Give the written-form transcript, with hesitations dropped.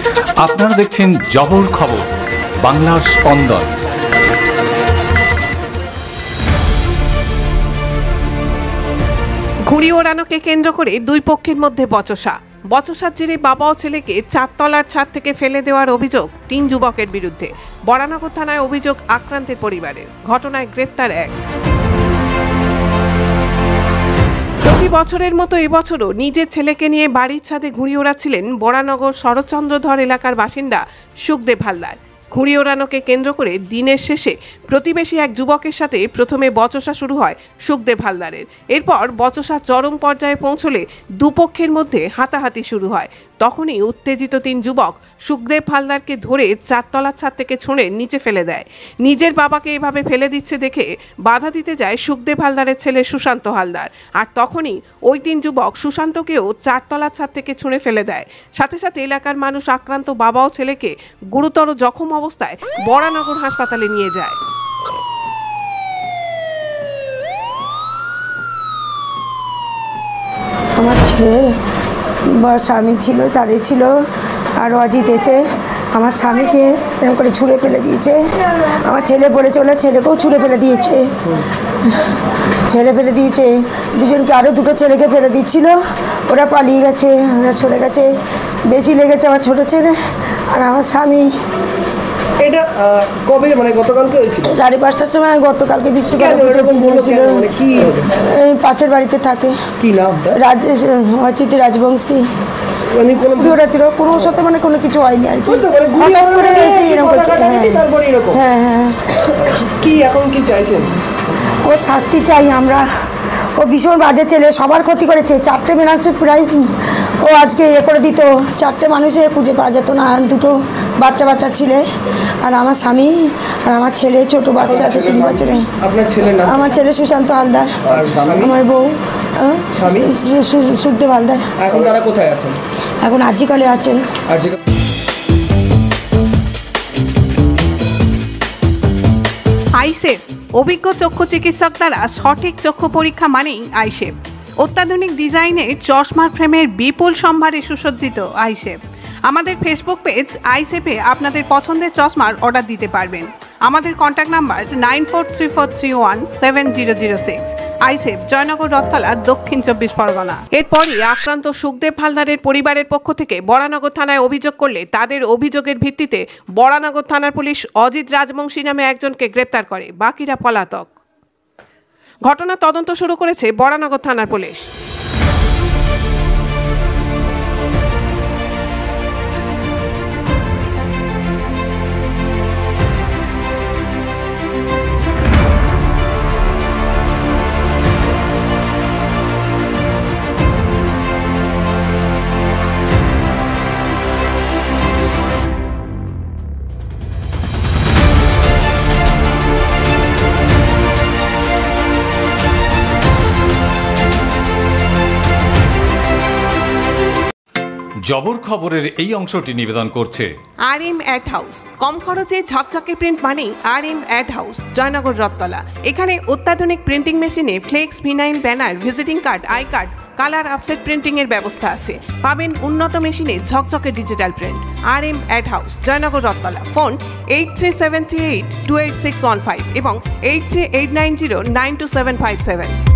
আপনারা দেখছেন জবর খবর, বাংলার স্পন্দন। ঘুড়ি ওড়ানোকে কেন্দ্র করে দুই পক্ষের মধ্যে বচসার জেরে বাবা ও ছেলেকে 4 তলার ছাদ থেকে ফেলে দেওয়ার অভিযোগ 3 যুবকের বিরুদ্ধে। বরানগর থানায় অভিযোগ আক্রান্তের পরিবারের। ঘটনায় গ্রেপ্তার 1। প্রতি বছরের মতো এবছরও নিজের ছেলেকে নিয়ে বাড়ির ছাদে ঘুড়ি ওড়াচ্ছিলেন বরানগর শরৎচন্দ্রধর এলাকার বাসিন্দা সুখদেব হালদার। ঘুড়ি ওড়ানোকে কেন্দ্র করে দিনের শেষে প্রতিবেশী এক যুবকের সাথে প্রথমে বচসা শুরু হয় সুখদেব হালদারের। এরপর বচসা চরম পর্যায়ে পৌঁছলে দুপক্ষের মধ্যে হাতাহাতি শুরু হয়। তখনই উত্তেজিত 3 যুবক সুখদেব হালদারকে ধরে 4 তলার ছাদ থেকে ছুঁড়ে নিচে ফেলে দেয়। নিজের বাবাকে এভাবে ফেলে দিচ্ছে দেখে বাধা দিতে যায় সুখদেব হালদারের ছেলে সুশান্ত হালদার। আর তখনই ওই 3 যুবক সুশান্তকেও 4 তলার ছাদ থেকে ছুঁড়ে ফেলে দেয়। সাথে সাথে এলাকার মানুষ আক্রান্ত বাবা ও ছেলেকে গুরুতর জখম অবস্থায় বরানগর হাসপাতালে নিয়ে যায়। আমার ছেলে স্বামী ছিল, তারই ছিল, আর অজিত এসে আমার স্বামীকে এরকম করে ছুঁড়ে ফেলে দিয়েছে। আমার ছেলে বলেছে ওনার ছেলেকেও ছুঁড়ে ফেলে দিয়েছে, দুজনকে আরও 2টো ছেলেকে ফেলে দিচ্ছিল। ওরা পালিয়ে গেছে, ওরা সরে গেছে। বেশি লেগেছে আমার ছোটো ছেলে আর আমার স্বামী। এটা কবে, মানে গতকালকে হয়েছিল? 5:30টার সময় গতকালকে বিশ্বকর্মা পুজোর দিন হয়েছিল। পাশের বাড়িতে থাকে। কি নাম? অজিত রাজবংশী। মানে কোনো সাথে মানে কোনো কিছু হয়নি আর কি, হঠাৎ করে এসে এরকম করছে। হ্যাঁ হ্যাঁ। কি এখন কি চাইছেন? ও শাস্তি চাই আমরা। ও ভীষণ বাজে ছেলে, সবার ক্ষতি করেছে। 4টে মানুষ প্রায় ও আজকে করে দিত। 4টে মানুষে খুঁজে পাওয়া যেত না। 2টো বাচ্চা ছিলে, আর আমার স্বামী আর আমার ছেলে, ছোট বাচ্চা আছে 3 বছরের। আপনার ছেলে নাম? আমার ছেলে সুশান্ত হালদার। আমার বউ সুখদেব হালদার। এখন তারা কোথায় আছেন? এখন আজিকালে আছেন। আইসেফ অভিজ্ঞ চক্ষু চিকিৎসক দ্বারা সঠিক চক্ষু পরীক্ষা মানেই আইসেফ। অত্যাধুনিক ডিজাইনের চশমার ফ্রেমের বিপুল সম্ভারে সুসজ্জিত আইসেফ। আমাদের ফেসবুক পেজ আইসেফে আপনাদের পছন্দের চশমার অর্ডার দিতে পারবেন। আমাদের কন্ট্যাক্ট নাম্বার 9434317006। আইসেফ, জয়নগর, রথতলা, দক্ষিণ 24 পরগনা। এরপরই আক্রান্ত সুখদেব হালদারের পরিবারের পক্ষ থেকে বরানগর থানায় অভিযোগ করলে তাদের অভিযোগের ভিত্তিতে বরানগর থানার পুলিশ অজিত রাজবংশী নামে একজনকে গ্রেপ্তার করে, বাকিরা পলাতক। ঘটনা তদন্ত শুরু করেছে বরানগর থানার পুলিশ। জবর খবরের এই অংশটি নিবেদন করছে RM অ্যাড হাউস। কম খরচে ঝকঝকে প্রিন্ট মানেই RM ad house, Joynagar, Rathtala. এখানে অত্যাধুনিক প্রিন্টিং মেশিনে flex, vinyl, banner, visiting card, I card, colour offset printing এর ব্যবস্থা আছে। পাবেন উন্নত মেশিনে ঝকঝকে digital print. RM ad house, Joynagar, Rathtala. Phone 8373828615 এবং 8389092757।